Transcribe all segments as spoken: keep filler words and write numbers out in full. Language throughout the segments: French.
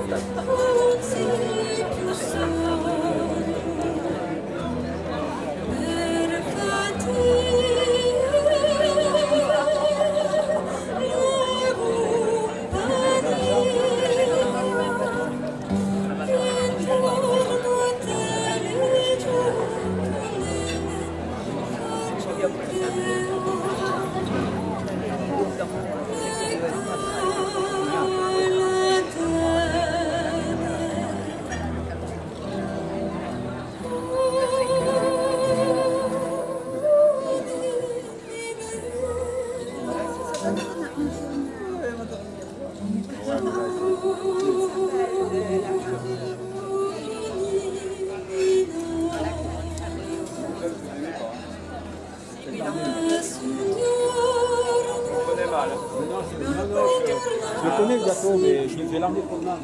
Je connais le gâteau, mais je vais l'emmener promenade.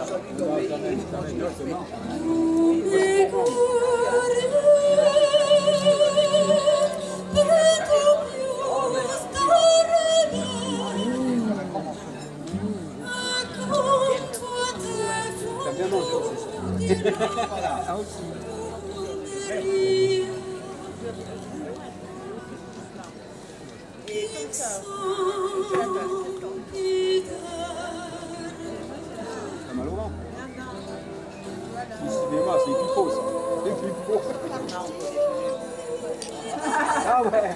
T'as bien mangé aussi ça. Voilà, ça aussi. T'as mal au ventre? Décidément, c'est pipeau ça. C'est pipeau. Ah ouais.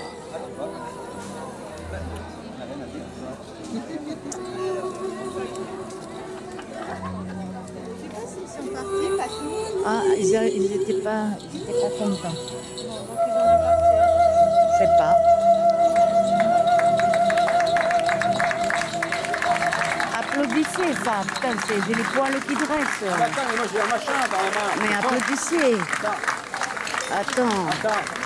Ah, ils n'étaient pas, ils étaient pas contents. Je sais pas. Applaudissez ça, putain, j'ai les poils qui dressent. Attends, mais moi j'ai un machin dans la main. Mais applaudissez. Attends. Attends. Attends.